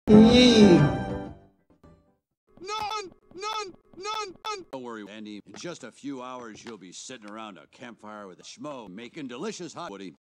None! Don't worry, Andy. In just a few hours, you'll be sitting around a campfire with a schmo making delicious hot pudding.